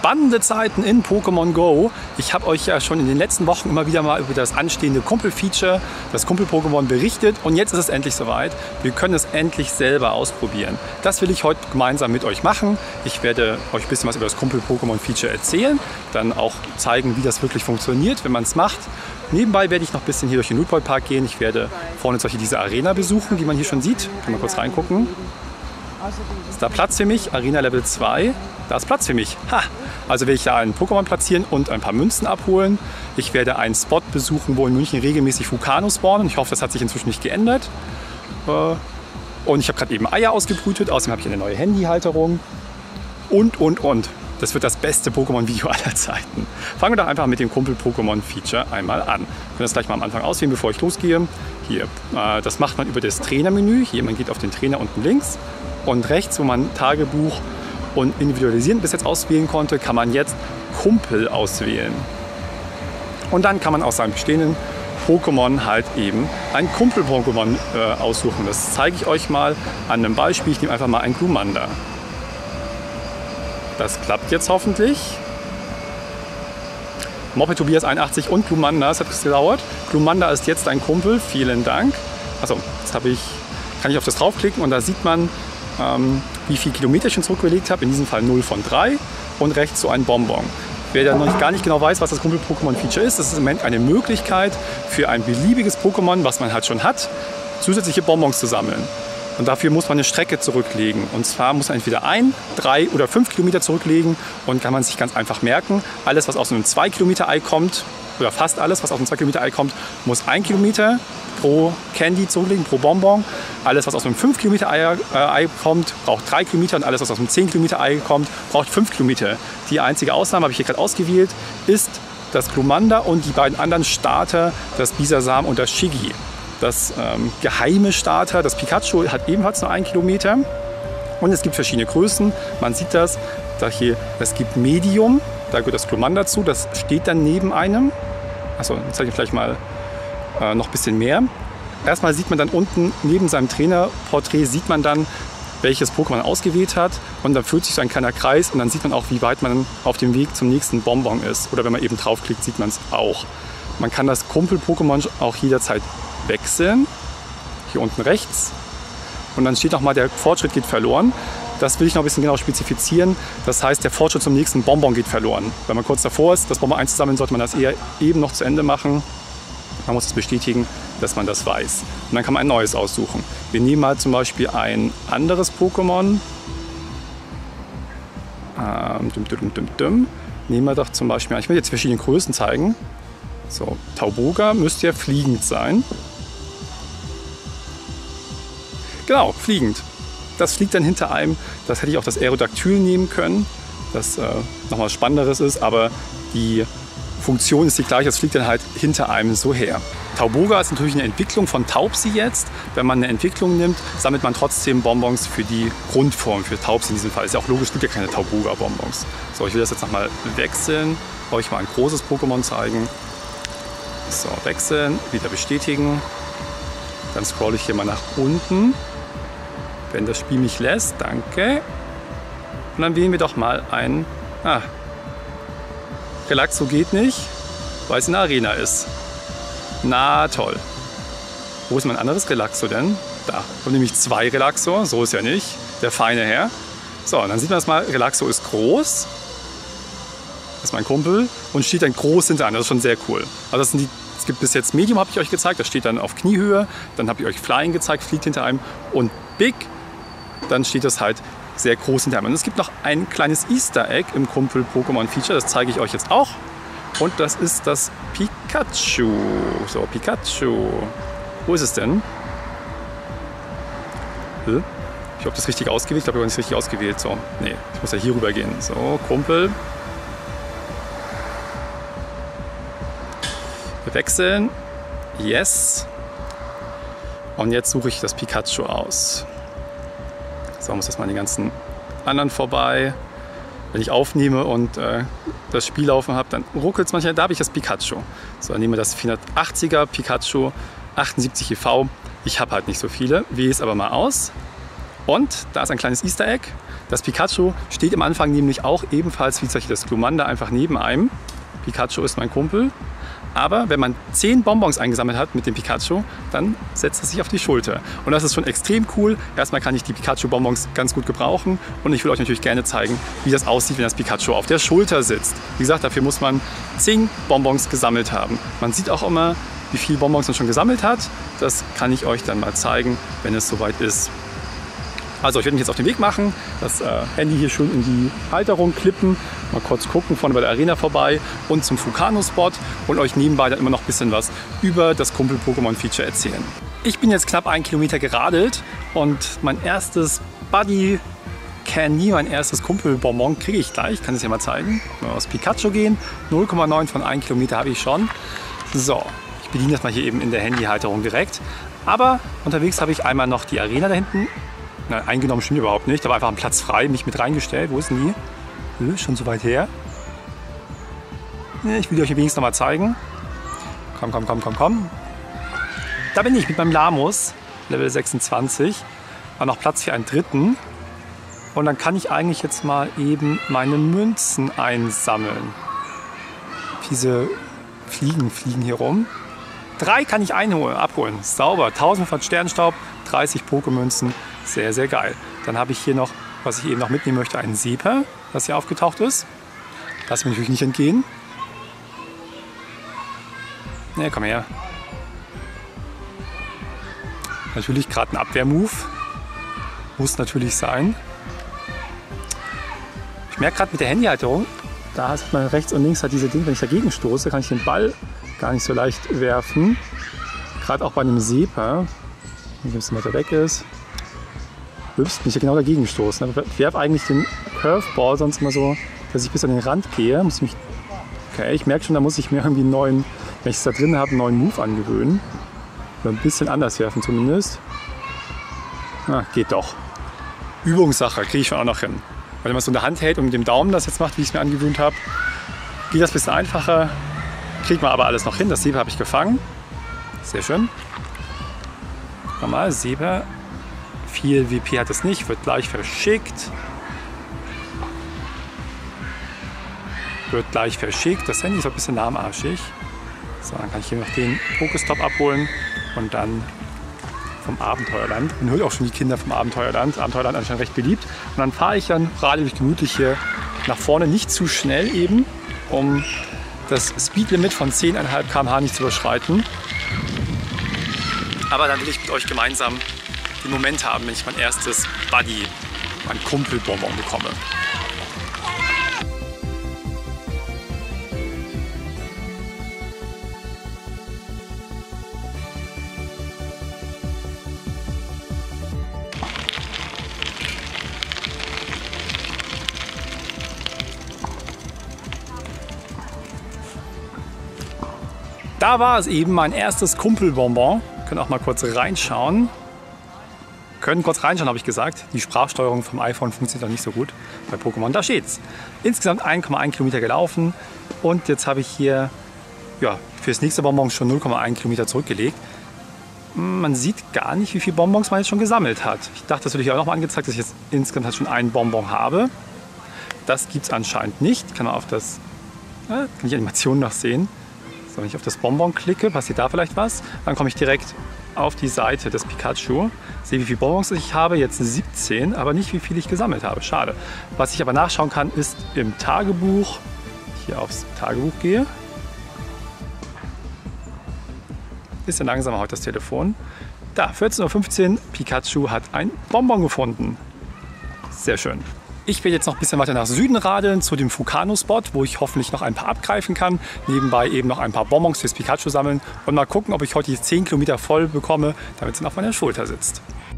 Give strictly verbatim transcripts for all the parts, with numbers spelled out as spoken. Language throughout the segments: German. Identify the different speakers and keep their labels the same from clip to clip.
Speaker 1: Spannende Zeiten in Pokémon Go. Ich habe euch ja schon in den letzten Wochen immer wieder mal über das anstehende Kumpel-Feature, das Kumpel-Pokémon berichtet. Und jetzt ist es endlich soweit. Wir können es endlich selber ausprobieren. Das will ich heute gemeinsam mit euch machen. Ich werde euch ein bisschen was über das Kumpel-Pokémon-Feature erzählen. Dann auch zeigen, wie das wirklich funktioniert, wenn man es macht. Nebenbei werde ich noch ein bisschen hier durch den Lootpoint-Park gehen. Ich werde vorne solche diese Arena besuchen, die man hier schon sieht. Können wir kurz reingucken. Ist da Platz für mich? Arena Level zwei. Da ist Platz für mich. Ha! Also werde ich da einen Pokémon platzieren und ein paar Münzen abholen. Ich werde einen Spot besuchen, wo in München regelmäßig Vulkano spawnen. Ich hoffe, das hat sich inzwischen nicht geändert. Und ich habe gerade eben Eier ausgebrütet. Außerdem habe ich eine neue Handyhalterung. Und, und, und. Das wird das beste Pokémon-Video aller Zeiten. Fangen wir doch einfach mit dem Kumpel-Pokémon-Feature einmal an. Wir können das gleich mal am Anfang auswählen, bevor ich losgehe. Hier, äh, das macht man über das Trainermenü. Hier, man geht auf den Trainer unten links. Und rechts, wo man Tagebuch und Individualisieren bis jetzt auswählen konnte, kann man jetzt Kumpel auswählen. Und dann kann man aus seinem bestehenden Pokémon halt eben ein Kumpel-Pokémon äh, aussuchen. Das zeige ich euch mal an einem Beispiel. Ich nehme einfach mal ein Glumanda. Das klappt jetzt hoffentlich. Moped Tobias einundachtzig und Glumanda, das hat gedauert. Glumanda ist jetzt ein Kumpel, vielen Dank. Achso, jetzt habe ich, kann ich auf das draufklicken und da sieht man, ähm, wie viel Kilometer ich schon zurückgelegt habe. In diesem Fall null von drei und rechts so ein Bonbon. Wer da noch gar nicht genau weiß, was das Kumpel-Pokémon-Feature ist, das ist im Moment eine Möglichkeit für ein beliebiges Pokémon, was man halt schon hat, zusätzliche Bonbons zu sammeln. Und dafür muss man eine Strecke zurücklegen. Und zwar muss man entweder ein, drei oder fünf Kilometer zurücklegen und kann man sich ganz einfach merken, alles, was aus einem zwei Kilometer Ei kommt, oder fast alles, was aus einem zwei Kilometer Ei kommt, muss ein Kilometer pro Candy zurücklegen, pro Bonbon. Alles, was aus einem fünf Kilometer Ei, äh, Ei kommt, braucht drei Kilometer und alles, was aus einem zehn Kilometer Ei kommt, braucht fünf Kilometer. Die einzige Ausnahme, habe ich hier gerade ausgewählt, ist das Glumanda und die beiden anderen Starter, das Bisasam und das Shiggy. Das ähm, geheime Starter, das Pikachu, hat ebenfalls nur einen Kilometer. Und es gibt verschiedene Größen. Man sieht das, da hier, es gibt Medium, da gehört das Glumanda zu, das steht dann neben einem. Achso, jetzt zeige ich vielleicht mal äh, noch ein bisschen mehr. Erstmal sieht man dann unten neben seinem Trainerporträt, sieht man dann, welches Pokémon ausgewählt hat. Und dann fühlt sich so ein kleiner Kreis und dann sieht man auch, wie weit man auf dem Weg zum nächsten Bonbon ist. Oder wenn man eben draufklickt, sieht man es auch. Man kann das Kumpel-Pokémon auch jederzeit wechseln. Hier unten rechts. Und dann steht noch mal, der Fortschritt geht verloren. Das will ich noch ein bisschen genau spezifizieren. Das heißt, der Fortschritt zum nächsten Bonbon geht verloren. Wenn man kurz davor ist, das Bonbon einzusammeln, sollte man das eher eben noch zu Ende machen. Man muss es bestätigen, dass man das weiß. Und dann kann man ein neues aussuchen. Wir nehmen mal zum Beispiel ein anderes Pokémon. Ähm, dum, dum, dum, dum. Nehmen wir doch zum Beispiel, ich will jetzt verschiedene Größen zeigen. So, Tauboga müsste ja fliegend sein. Genau, fliegend. Das fliegt dann hinter einem. Das hätte ich auch das Aerodactyl nehmen können, das äh, nochmal was Spannenderes ist, aber die Funktion ist die gleiche, das fliegt dann halt hinter einem so her. Tauboga ist natürlich eine Entwicklung von Taubsi jetzt. Wenn man eine Entwicklung nimmt, sammelt man trotzdem Bonbons für die Grundform, für Taubsi in diesem Fall. Ist ja auch logisch, es gibt ja keine Tauboga-Bonbons. So, ich will das jetzt nochmal wechseln, euch mal ein großes Pokémon zeigen. So, wechseln, wieder bestätigen. Dann scrolle ich hier mal nach unten, wenn das Spiel mich lässt. Danke. Und dann wählen wir doch mal ein... Ah, Relaxo geht nicht, weil es in der Arena ist. Na toll. Wo ist mein anderes Relaxo denn? Da. Und nämlich zwei Relaxo. So ist ja nicht. Der feine Herr. So, und dann sieht man das mal. Relaxo ist groß. Das ist mein Kumpel. Und steht dann groß hinter einem. Das ist schon sehr cool. Also das sind die, es gibt bis jetzt Medium, habe ich euch gezeigt. Das steht dann auf Kniehöhe. Dann habe ich euch Flying gezeigt, fliegt hinter einem. Und Big, dann steht das halt sehr groß hinter einem. Und es gibt noch ein kleines Easter Egg im Kumpel-Pokémon-Feature. Das zeige ich euch jetzt auch. Und das ist das Pikachu. So, Pikachu. Wo ist es denn? Ich habe das richtig ausgewählt. Ich glaube, ich habe nicht richtig ausgewählt. So, nee, ich muss ja hier rüber gehen. So, Kumpel. Wir wechseln. Yes. Und jetzt suche ich das Pikachu aus. So, muss das mal an die ganzen anderen vorbei. Wenn ich aufnehme und äh, das Spiel laufen habe, dann ruckelt es manchmal. Da habe ich das Pikachu. So, dann nehmen wir das vierhundertachtziger Pikachu, achtundsiebzig E V. Ich habe halt nicht so viele, wähle es aber mal aus. Und da ist ein kleines Easter Egg. Das Pikachu steht am Anfang nämlich auch ebenfalls wie das Glumanda einfach neben einem. Pikachu ist mein Kumpel. Aber wenn man zehn Bonbons eingesammelt hat mit dem Pikachu, dann setzt es sich auf die Schulter. Und das ist schon extrem cool. Erstmal kann ich die Pikachu-Bonbons ganz gut gebrauchen. Und ich will euch natürlich gerne zeigen, wie das aussieht, wenn das Pikachu auf der Schulter sitzt. Wie gesagt, dafür muss man zehn Bonbons gesammelt haben. Man sieht auch immer, wie viele Bonbons man schon gesammelt hat. Das kann ich euch dann mal zeigen, wenn es soweit ist. Also ich werde mich jetzt auf den Weg machen, das äh, Handy hier schön in die Halterung klippen, mal kurz gucken, vorne bei der Arena vorbei und zum Fukano-Spot und euch nebenbei dann immer noch ein bisschen was über das Kumpel-Pokémon-Feature erzählen. Ich bin jetzt knapp einen Kilometer geradelt und mein erstes Buddy Candy, mein erstes Kumpel-Bonbon kriege ich gleich, ich kann es ja mal zeigen. Mal aus Pikachu gehen, null Komma neun von einem Kilometer habe ich schon. So, ich bediene das mal hier eben in der Handyhalterung direkt. Aber unterwegs habe ich einmal noch die Arena da hinten. Na, eingenommen stimmt überhaupt nicht. Da war einfach ein Platz frei, mich mit reingestellt. Wo ist denn die? Äh, schon so weit her. Ich will euch wenigstens noch mal zeigen. Komm, komm, komm, komm, komm. Da bin ich mit meinem Lamus, Level sechsundzwanzig. War noch Platz für einen dritten. Und dann kann ich eigentlich jetzt mal eben meine Münzen einsammeln. Diese Fliegen fliegen hier rum. Drei kann ich einholen, abholen. Sauber. tausend von Sternstaub, dreißig Pokémünzen. Sehr, sehr geil. Dann habe ich hier noch, was ich eben noch mitnehmen möchte, einen Seeper, das hier aufgetaucht ist. Lass mir natürlich nicht entgehen. Ne, komm her. Natürlich gerade ein Abwehrmove. Muss natürlich sein. Ich merke gerade mit der Handyhalterung, da hat man rechts und links hat diese Ding, wenn ich dagegen stoße, kann ich den Ball gar nicht so leicht werfen. Gerade auch bei einem Seeper, wenn ein bisschen weiter weg ist. Ups, bin ich ja genau dagegen stoßen. Ich werfe eigentlich den Curveball sonst mal so, dass ich bis an den Rand gehe. Muss mich, okay, ich merke schon, da muss ich mir irgendwie einen neuen, wenn ich es da drin habe, einen neuen Move angewöhnen. Oder ein bisschen anders werfen zumindest. Ah, geht doch. Übungssache, kriege ich schon auch noch hin. Weil wenn man es so in der Hand hält und mit dem Daumen das jetzt macht, wie ich es mir angewöhnt habe, geht das ein bisschen einfacher. Kriegt man aber alles noch hin. Das Seeper habe ich gefangen. Sehr schön. Nochmal, Seeper. Viel W P hat es nicht, wird gleich verschickt. Wird gleich verschickt. Das Handy ist ein bisschen lahmarschig. So, dann kann ich hier noch den Pokestop abholen und dann vom Abenteuerland. Man hört auch schon die Kinder vom Abenteuerland. Abenteuerland ist anscheinend recht beliebt. Und dann fahre ich dann radel durch gemütlich hier nach vorne, nicht zu schnell eben, um das Speedlimit von zehn Komma fünf Kilometer pro Stunde nicht zu überschreiten. Aber dann will ich mit euch gemeinsam den Moment haben, wenn ich mein erstes Buddy, mein Kumpelbonbon bekomme. Da war es eben mein erstes Kumpelbonbon. Wir können auch mal kurz reinschauen. Können kurz reinschauen, habe ich gesagt. Die Sprachsteuerung vom iPhone funktioniert noch nicht so gut bei Pokémon. Da steht's. Insgesamt ein Komma eins Kilometer gelaufen und jetzt habe ich hier ja, für das nächste Bonbon schon null Komma eins Kilometer zurückgelegt. Man sieht gar nicht, wie viele Bonbons man jetzt schon gesammelt hat. Ich dachte, das würde ich auch noch mal angezeigt, dass ich jetzt insgesamt halt schon einen Bonbon habe. Das gibt es anscheinend nicht. Kann man auf das, äh, kann ich Animationen noch sehen. So, wenn ich auf das Bonbon klicke, passiert da vielleicht was. Dann komme ich direkt auf die Seite des Pikachu. Sehe, wie viele Bonbons ich habe. Jetzt siebzehn, aber nicht, wie viel ich gesammelt habe. Schade. Was ich aber nachschauen kann, ist im Tagebuch. Hier aufs Tagebuch gehe. Bisschen langsamer heute das Telefon. Da, vierzehn Uhr fünfzehn. Pikachu hat ein Bonbon gefunden. Sehr schön. Ich werde jetzt noch ein bisschen weiter nach Süden radeln, zu dem Fukano-Spot, wo ich hoffentlich noch ein paar abgreifen kann. Nebenbei eben noch ein paar Bonbons fürs Pikachu sammeln und mal gucken, ob ich heute die zehn Kilometer voll bekomme, damit es dann auf meiner Schulter sitzt.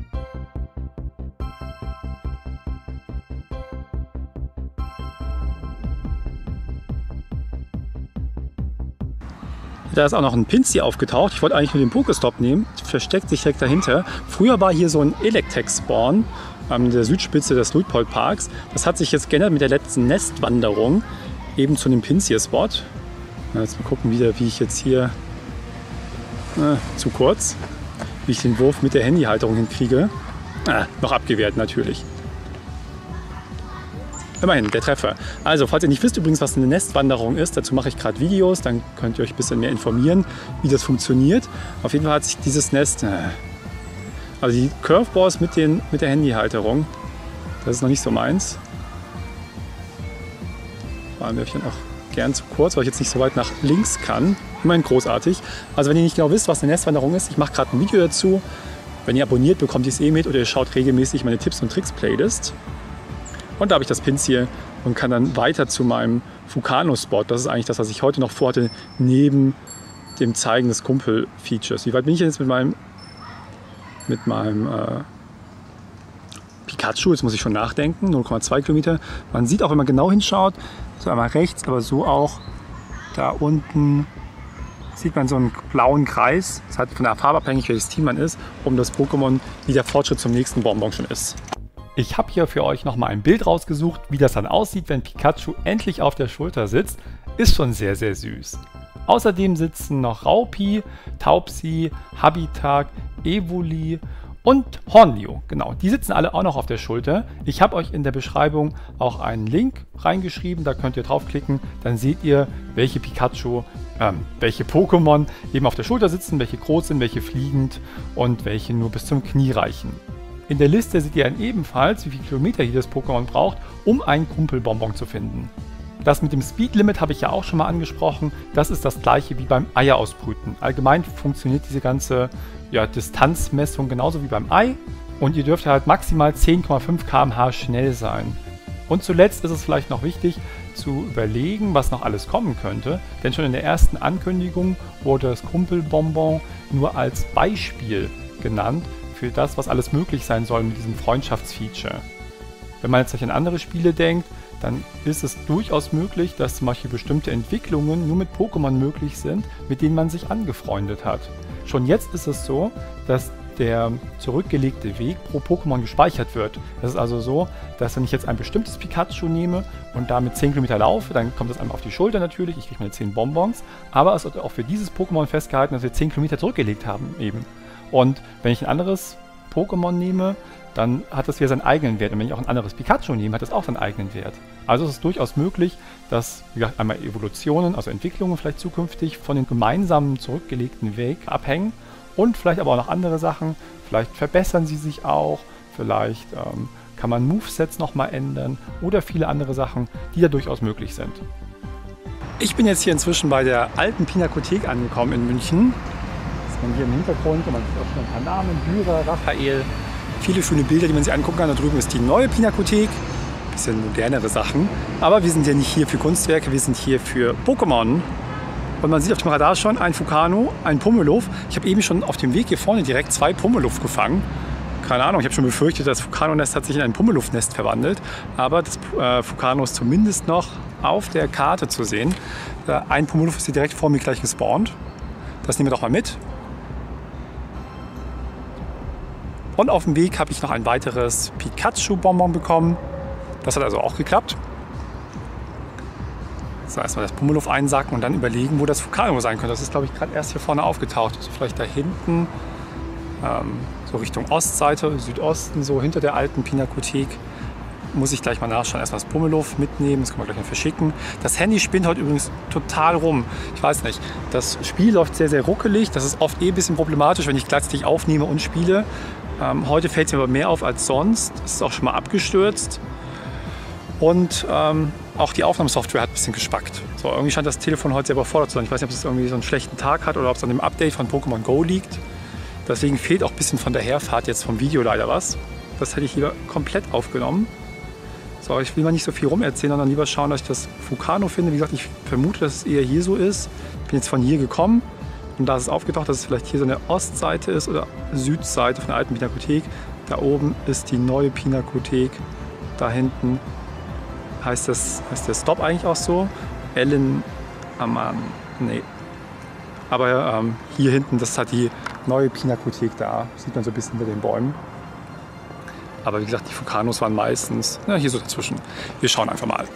Speaker 1: Da ist auch noch ein Pinsy aufgetaucht. Ich wollte eigentlich nur den Pokestop nehmen. Versteckt sich direkt dahinter. Früher war hier so ein Electek-Spawn an der Südspitze des Luitpold Parks. Das hat sich jetzt geändert mit der letzten Nestwanderung eben zu dem Pinsy-Spot. Jetzt mal gucken wieder, wie ich jetzt hier äh, zu kurz, wie ich den Wurf mit der Handyhalterung hinkriege. Ah, noch abgewehrt natürlich. immerhin, der Treffer. Also, falls ihr nicht wisst übrigens, was eine Nestwanderung ist, dazu mache ich gerade Videos, dann könnt ihr euch ein bisschen mehr informieren, wie das funktioniert. Auf jeden Fall hat sich dieses Nest, äh, also die Curveballs mit, den, mit der Handyhalterung, das ist noch nicht so meins. Vor allem werfe ich dann auch gern zu kurz, weil ich jetzt nicht so weit nach links kann. Immerhin großartig. Also wenn ihr nicht genau wisst, was eine Nestwanderung ist, ich mache gerade ein Video dazu. Wenn ihr abonniert, bekommt ihr es eh mit oder ihr schaut regelmäßig meine Tipps und Tricks Playlist. Und da habe ich das Pins hier und kann dann weiter zu meinem Fukano-Spot. Das ist eigentlich das, was ich heute noch vorhatte, neben dem Zeigen des Kumpel-Features. Wie weit bin ich jetzt mit meinem, mit meinem äh, Pikachu? Jetzt muss ich schon nachdenken. null Komma zwei Kilometer. Man sieht auch, wenn man genau hinschaut, so einmal rechts, aber so auch da unten sieht man so einen blauen Kreis. Das hat von der Farbe abhängig, welches Team man ist, um das Pokémon, wie der Fortschritt zum nächsten Bonbon schon ist. Ich habe hier für euch nochmal ein Bild rausgesucht, wie das dann aussieht, wenn Pikachu endlich auf der Schulter sitzt. Ist schon sehr, sehr süß. Außerdem sitzen noch Raupi, Taubsi, Habitat, Evoli und Hornlio. Genau, die sitzen alle auch noch auf der Schulter. Ich habe euch in der Beschreibung auch einen Link reingeschrieben, da könnt ihr draufklicken, dann seht ihr, welche Pikachu, ähm, welche Pokémon eben auf der Schulter sitzen, welche groß sind, welche fliegend und welche nur bis zum Knie reichen. In der Liste seht ihr dann ebenfalls, wie viele Kilometer jedes Pokémon braucht, um einen Kumpelbonbon zu finden. Das mit dem Speed Limit habe ich ja auch schon mal angesprochen. Das ist das gleiche wie beim Eier ausbrüten. Allgemein funktioniert diese ganze ja, Distanzmessung genauso wie beim Ei. Und ihr dürft halt maximal zehn Komma fünf Kilometer pro Stunde schnell sein. Und zuletzt ist es vielleicht noch wichtig zu überlegen, was noch alles kommen könnte. Denn schon in der ersten Ankündigung wurde das Kumpelbonbon nur als Beispiel genannt für das, was alles möglich sein soll mit diesem Freundschaftsfeature. Wenn man jetzt an andere Spiele denkt, dann ist es durchaus möglich, dass zum Beispiel bestimmte Entwicklungen nur mit Pokémon möglich sind, mit denen man sich angefreundet hat. Schon jetzt ist es so, dass der zurückgelegte Weg pro Pokémon gespeichert wird. Das ist also so, dass wenn ich jetzt ein bestimmtes Pikachu nehme und damit zehn Kilometer laufe, dann kommt das einmal auf die Schulter natürlich, ich kriege meine zehn Bonbons, aber es wird auch für dieses Pokémon festgehalten, dass wir zehn Kilometer zurückgelegt haben eben. Und wenn ich ein anderes Pokémon nehme, dann hat das wieder seinen eigenen Wert. Und wenn ich auch ein anderes Pikachu nehme, hat das auch seinen eigenen Wert. Also es ist durchaus möglich, dass wie gesagt, einmal Evolutionen, also Entwicklungen vielleicht zukünftig von dem gemeinsamen zurückgelegten Weg abhängen und vielleicht aber auch noch andere Sachen. Vielleicht verbessern sie sich auch, vielleicht ähm, kann man Movesets nochmal ändern oder viele andere Sachen, die da durchaus möglich sind. Ich bin jetzt hier inzwischen bei der alten Pinakothek angekommen in München. Das ist man hier im Hintergrund und man sieht auch schon ein paar Namen, Dürer, Raphael. Viele schöne Bilder, die man sich angucken kann. Da drüben ist die neue Pinakothek. Bisschen modernere Sachen. Aber wir sind ja nicht hier für Kunstwerke, wir sind hier für Pokémon. Und man sieht auf dem Radar schon ein Fukano, ein Pummeluff. Ich habe eben schon auf dem Weg hier vorne direkt zwei Pummeluff gefangen. Keine Ahnung, ich habe schon befürchtet, das Fukano-Nest hat sich in ein Pummeluff-Nest verwandelt. Aber das äh, Fukano ist zumindest noch auf der Karte zu sehen. Äh, ein Pummeluff ist hier direkt vor mir gleich gespawnt. Das nehmen wir doch mal mit. Und auf dem Weg habe ich noch ein weiteres Pikachu-Bonbon bekommen. Das hat also auch geklappt. So, erstmal das Pummeluff einsacken und dann überlegen, wo das Fukano sein könnte. Das ist, glaube ich, gerade erst hier vorne aufgetaucht. Also vielleicht da hinten, ähm, so Richtung Ostseite, Südosten, so hinter der alten Pinakothek. Muss ich gleich mal nachschauen. Erstmal das Pummeluff mitnehmen, das können wir gleich mal verschicken. Das Handy spinnt heute übrigens total rum. Ich weiß nicht, das Spiel läuft sehr, sehr ruckelig. Das ist oft eh ein bisschen problematisch, wenn ich gleichzeitig aufnehme und spiele. Ähm, heute fällt es mir aber mehr auf als sonst. Es ist auch schon mal abgestürzt. Und ähm, auch die Aufnahmesoftware hat ein bisschen gespackt. So, irgendwie scheint das Telefon heute sehr überfordert zu sein. Ich weiß nicht, ob es irgendwie so einen schlechten Tag hat oder ob es an dem Update von Pokémon Go liegt. Deswegen fehlt auch ein bisschen von der Herfahrt jetzt vom Video leider was. Das hätte ich lieber komplett aufgenommen. So, ich will mal nicht so viel rumerzählen, sondern lieber schauen, dass ich das Fukano finde. Wie gesagt, ich vermute, dass es eher hier so ist. Ich bin jetzt von hier gekommen. Und da ist es aufgetaucht, dass es vielleicht hier so eine Ostseite ist oder Südseite von der alten Pinakothek. Da oben ist die neue Pinakothek. Da hinten heißt, das, heißt der Stop eigentlich auch so. Ellen Aman. Nee. Aber ähm, hier hinten, das ist halt die neue Pinakothek da. Sieht man so ein bisschen hinter den Bäumen. Aber wie gesagt, die Fukanos waren meistens na, hier so dazwischen. Wir schauen einfach mal.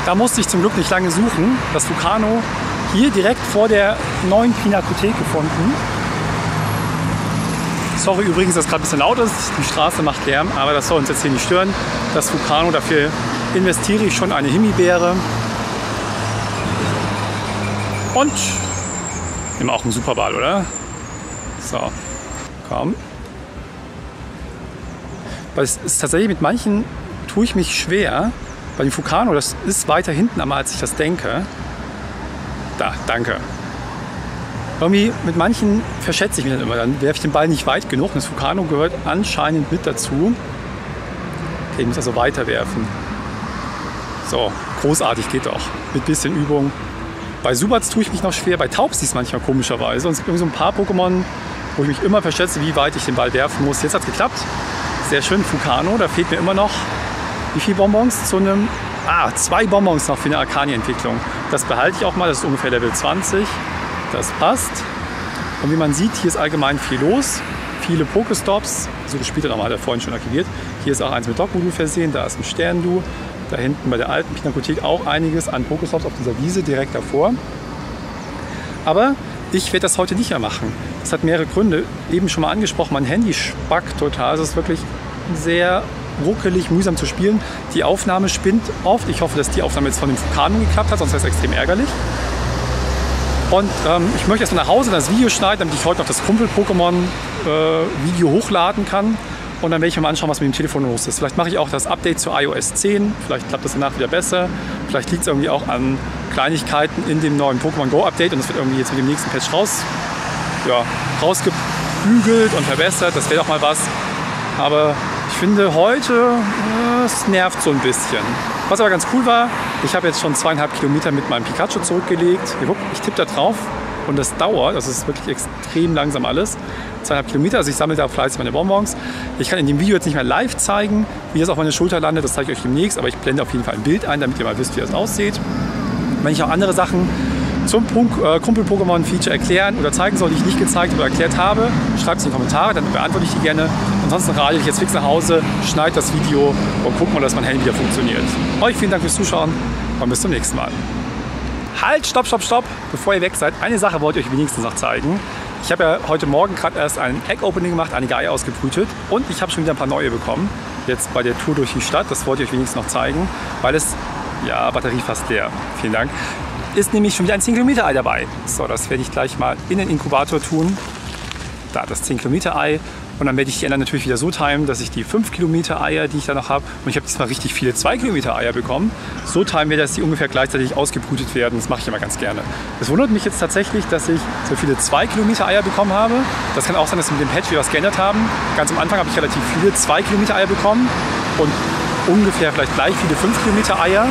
Speaker 1: da musste ich zum Glück nicht lange suchen. Das Vulcano hier direkt vor der neuen Pinakothek gefunden. Sorry übrigens, dass es gerade ein bisschen laut ist. Die Straße macht Lärm, aber das soll uns jetzt hier nicht stören. Das Vulcano, dafür investiere ich schon eine Himbeere. Und nehmen auch einen Superball, oder? So, komm. Weil es ist tatsächlich mit manchen tue ich mich schwer. Bei dem Vulcano, das ist weiter hinten, als ich das denke. Da, danke. Irgendwie mit manchen verschätze ich mich dann immer. Dann werfe ich den Ball nicht weit genug. Das Vulcano gehört anscheinend mit dazu. Okay, ich muss also weiter werfen. So, großartig, geht doch. Mit bisschen Übung. Bei Subats tue ich mich noch schwer. Bei Taubsis manchmal komischerweise. Und es gibt irgendwie so ein paar Pokémon, wo ich mich immer verschätze, wie weit ich den Ball werfen muss. Jetzt hat es geklappt. Sehr schön, Vulcano. Da fehlt mir immer noch, wie viele Bonbons zu einem... Ah, zwei Bonbons noch für eine Arcani-Entwicklung. Das behalte ich auch mal. Das ist ungefähr Level zwanzig. Das passt. Und wie man sieht, hier ist allgemein viel los. Viele Pokestops. So gespielt hat er vorhin schon aktiviert. Hier ist auch eins mit Dock-Modul versehen. Da ist ein Sterndu. Da hinten bei der alten Pinakothek auch einiges an Pokestops auf dieser Wiese direkt davor. Aber ich werde das heute nicht mehr machen. Das hat mehrere Gründe. Eben schon mal angesprochen, mein Handy spackt total. Es ist wirklich sehr ruckelig, mühsam zu spielen. Die Aufnahme spinnt oft. Ich hoffe, dass die Aufnahme jetzt von dem Vulcano geklappt hat, sonst wäre es extrem ärgerlich. Und ähm, ich möchte erst mal nach Hause das Video schneiden, damit ich heute noch das Kumpel-Pokémon-Video äh, hochladen kann. Und dann werde ich mir mal anschauen, was mit dem Telefon los ist. Vielleicht mache ich auch das Update zu i O S zehn. Vielleicht klappt das danach wieder besser. Vielleicht liegt es irgendwie auch an Kleinigkeiten in dem neuen Pokémon Go Update. Und das wird irgendwie jetzt mit dem nächsten Patch raus, ja, rausgebügelt und verbessert. Das wäre doch mal was. Aber ich finde heute, äh, es nervt so ein bisschen. Was aber ganz cool war, ich habe jetzt schon zweieinhalb Kilometer mit meinem Pikachu zurückgelegt. Ich tippe da drauf und das dauert, das ist wirklich extrem langsam alles. Zweieinhalb Kilometer, also ich sammle da fleißig meine Bonbons. Ich kann in dem Video jetzt nicht mehr live zeigen, wie das auf meine Schulter landet, das zeige ich euch demnächst, aber ich blende auf jeden Fall ein Bild ein, damit ihr mal wisst, wie das aussieht. Wenn ich auch andere Sachen zum Kumpel-Pokémon-Feature erklären oder zeigen soll, die ich nicht gezeigt oder erklärt habe, schreibt es in die Kommentare, dann beantworte ich die gerne. Ansonsten rate ich jetzt fix nach Hause, schneide das Video und guck mal, dass mein Handy wieder funktioniert. Euch vielen Dank fürs Zuschauen und bis zum nächsten Mal. Halt, stopp, stopp, stopp! Bevor ihr weg seid, eine Sache wollte ich euch wenigstens noch zeigen. Ich habe ja heute Morgen gerade erst ein Egg-Opening gemacht, einige Eier ausgebrütet und ich habe schon wieder ein paar neue bekommen. Jetzt bei der Tour durch die Stadt, das wollte ich euch wenigstens noch zeigen, weil es, ja, Batterie fast leer. Vielen Dank. Ist nämlich schon wieder ein zehn Kilometer Ei dabei. So, das werde ich gleich mal in den Inkubator tun. Da, das zehn Kilometer Ei. Und dann werde ich die anderen natürlich wieder so timen, dass ich die fünf Kilometer Eier, die ich da noch habe, und ich habe diesmal richtig viele zwei Kilometer Eier bekommen, so timen wir, dass die ungefähr gleichzeitig ausgebrütet werden. Das mache ich immer ganz gerne. Es wundert mich jetzt tatsächlich, dass ich so viele zwei Kilometer Eier bekommen habe. Das kann auch sein, dass wir mit dem Patch wieder was geändert haben. Ganz am Anfang habe ich relativ viele zwei Kilometer Eier bekommen und ungefähr vielleicht gleich viele fünf Kilometer Eier.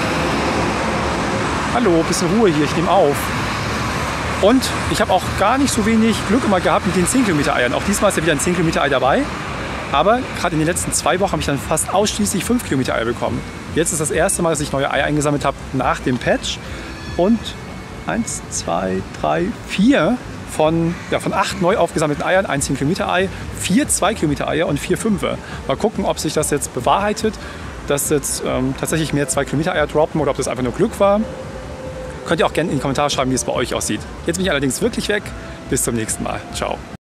Speaker 1: Hallo, bisschen Ruhe hier, ich nehme auf. Und ich habe auch gar nicht so wenig Glück immer gehabt mit den zehn Kilometer Eiern. Auch diesmal ist ja wieder ein zehn Kilometer Ei dabei. Aber gerade in den letzten zwei Wochen habe ich dann fast ausschließlich fünf Kilometer Eier bekommen. Jetzt ist das erste Mal, dass ich neue Eier eingesammelt habe nach dem Patch. Und eins, zwei, drei, vier von, ja, von acht neu aufgesammelten Eiern, ein zehn Kilometer Ei, vier zwei Kilometer Eier und vier Fünfer. Mal gucken, ob sich das jetzt bewahrheitet, dass jetzt ähm, tatsächlich mehr zwei Kilometer Eier droppen oder ob das einfach nur Glück war. Könnt ihr auch gerne in die Kommentare schreiben, wie es bei euch aussieht. Jetzt bin ich allerdings wirklich weg. Bis zum nächsten Mal. Ciao.